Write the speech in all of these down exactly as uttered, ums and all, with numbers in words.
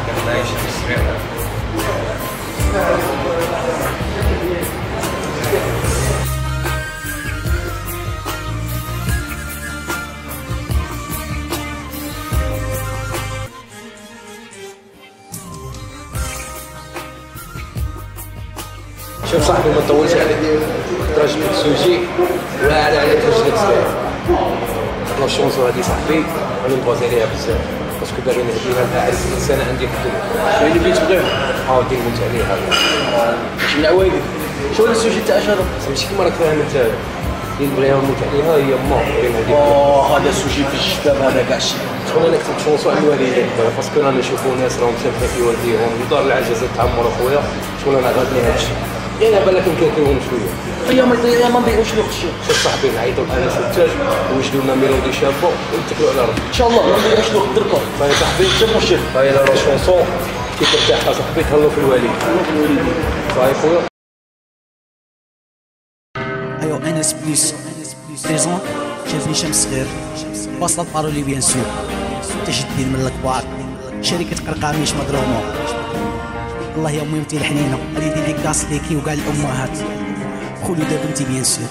كان عايش في الصغير. شوف صاحبي ما تطولش عليك، خاطرش من السوجي واعر عليك واش تستاهل. لا شونسو هادي صاحبي انا نبغي عليها بزاف باسكو باغي نهديها لها عشرين سنه عندي في الدنيا. شنو اللي بغيت تبغيها؟ اه دير نموت عليها. ماشي من عوايدك. شنو هو السوجي تاع شهر؟ ماشي كيما راك فاهم انت، اللي نبغيها نموت عليها هي ما بين هذيك. اوه هذا السوجي في الشباب هذا كاع الشيء. شكون انا كتبت شونسو على الوالدين باسكو انا نشوفوا ناس راهم مسافرين في والديهم ودار العجزه تعمر اخويا. شكون انا غادي هذا الشيء يعني بالك نكاكيوهم شويه. هي ما يضيع ما نضيعوش الوقت الشيخ. شوف صاحبي نعيطوا لانس التاج ويوجدوا لنا ميلودي شابه ونتكلوا على ربي ان شاء الله ما نضيعوش الوقت دركا. فهي صاحبي شوف الشيخ. فهي لا شونسون كي ترتاح صاحبي تهلاو في الوالد. فهي خويا. ايوا انس بليس بريزون شافني شمس صغير وصلت بارولي بيان سور تجدين من الكبار شركه قرقاميش مضرومه. الله يا امي انتي الحنينه هادي ديديكاس ليكي وكاع الامهات خلودة بنتي بيان سور.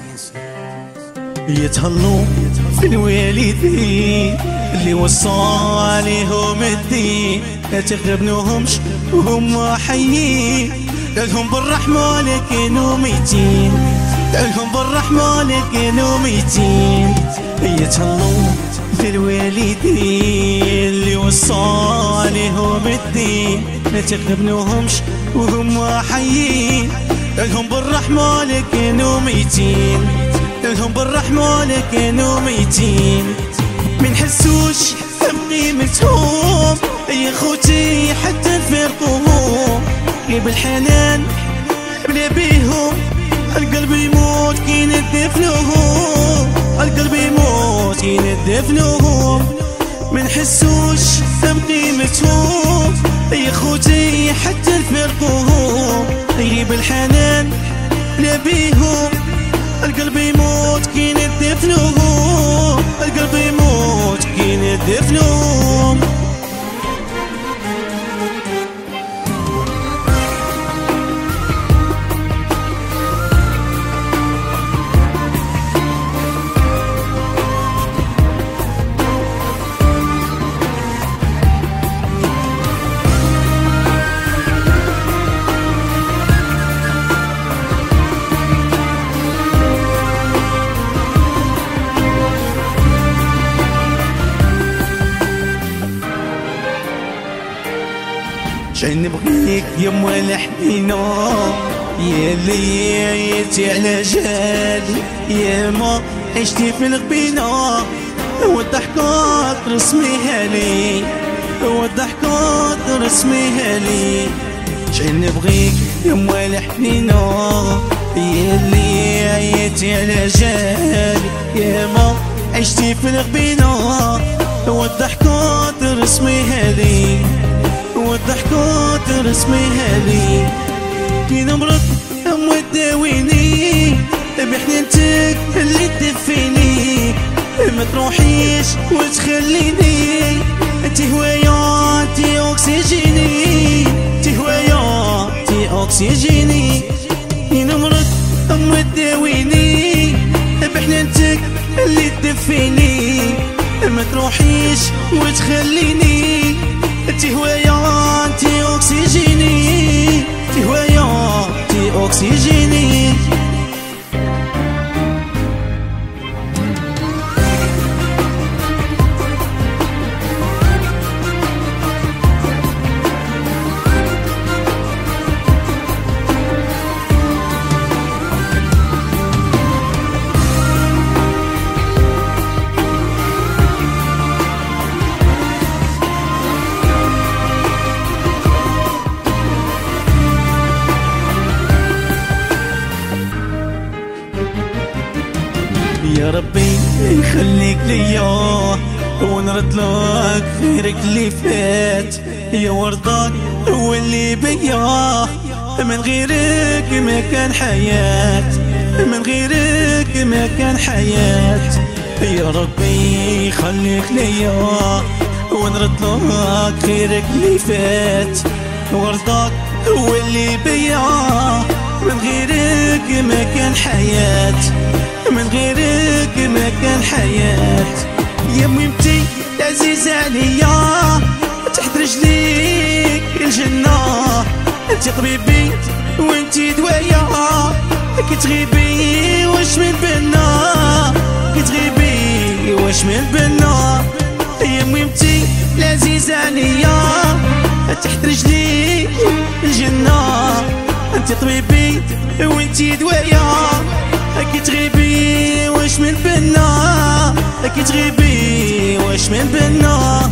يتهلوا في الوالدين اللي وصى عليهم الدين ما تغبنوهمش وهم حيين. دعهم بالرحمة لكنوا ميتين، دعهم بالرحمة لكنوا ميتين. يتهلوا في الوالدين اللي وصى عليهم الدين ما تغبنوهمش وهم حيين. دعهم بالرحمة لكنوا ميتين، دعهم بالرحمة لكنوا ميتين. منحسوش بقيمتهم يا خوتي حتى نفرقوهم. غيب الحنان بلا بيهم القلب يموت كي ندفنوهم، القلب يموت كي ندفنوهم. منحسوش بقيمتهم يا خوتي حتى نفرقوهم. غيب الحنان بلا بيهم القلب يموت كي ندفنوهم، القلب يموت كي ندفنوهم. شحال نبغيك يا مولا حنينة يا اللي عييتي على جالي يا ما عشتي في الغبينة والضحكات رسميها لي والضحكات رسميها لي. شحال نبغيك يا مولا حنينة يا اللي عييتي على جالي يا ما عشتي في الغبينة والضحكات رسميها لي والضحكات رسميها لي. كي نمرض اموت داويني بحنينتك اللي تدفيني ما تروحيش وتخليني. انتي هوايا انتي اوكسيجيني، انتي هوايا انتي اوكسيجيني. كي نمرض اموت داويني بحنينتك اللي تدفيني ما تروحيش وتخليني. انتي هوايا انتي اوكسيجيني، انتي هوايا انتي اوكسيجيني. يا ربي يخليك ليا ونرد لك خيرك اللي فات يا وردان هو اللي بيا. من غيرك ما كان حياة، من غيرك ما كان حياة. يا ربي يخليك ليا ونرد لك خيرك اللي فات، ورضاك هو اللي بيا، من غيرك ما كان حياة، من غيرك ما كان حياة. يا ميمتي عزيزة عليا تحت رجليك الجنة، انت طبيبي وانتي دوايا، كتغيبي واش من بنا، كتغيبي واش من بنا. يا ميمتي العزيزة عليا تحت رجليك الجنة، انت طبيبي وانتي دوايا، كتغيبي واش من بنا، كتغيبي واش من بنا.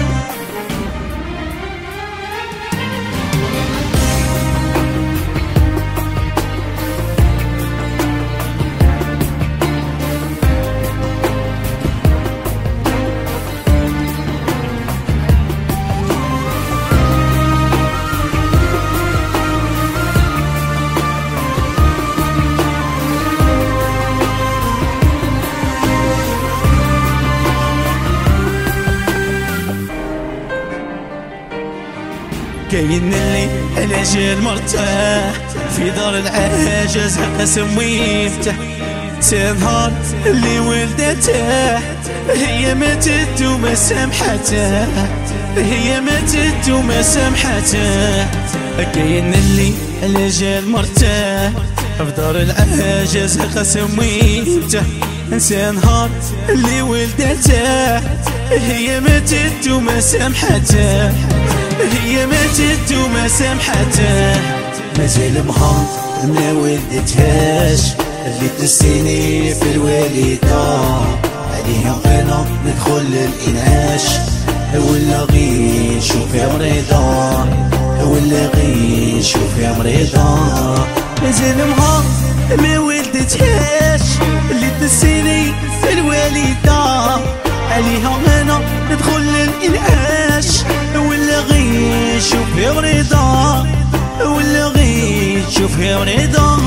كاين اللي الاجل مرتاح في دار العجز قسم ويفتح، تنهار اللي ولدته هي ماتت وما سامحته، هي ماتت وما سامحته. كاين اللي الاجل مرتاح في دار العجز قسم ويفتح، تنهار اللي ولدته هي ماتت وما سامحته، هي ماتت وما سامحته. مازال مها ما ولدتهاش، اللي تسيني في الوالدة عليها انا ندخل للانعاش، ولا غير نشوفها مريضة، ولا غير نشوفها مريضة. مازال مها ما ولدتهاش، اللي تسيني في الوالدة عليها انا ندخل للانعاش، ولا غير شوفها مريضة، ولا غير شوفها مريضة.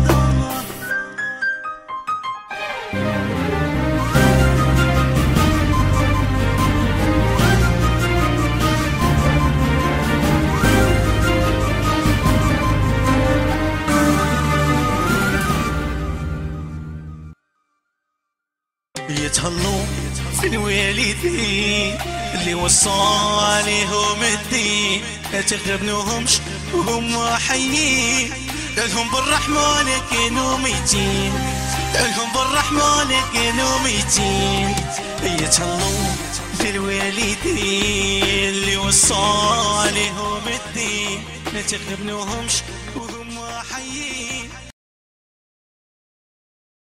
يتهلوا في الوالدين اللي وصى عليهم الدين، لا تغبنوهمش وهم حيين، لهم بالرحمة كانوا ميتين، لهم بالرحمة كانوا ميتين. يتهلوا في الوالدين اللي وصى عليهم الدين، لا تغبنوهمش وهم حيين.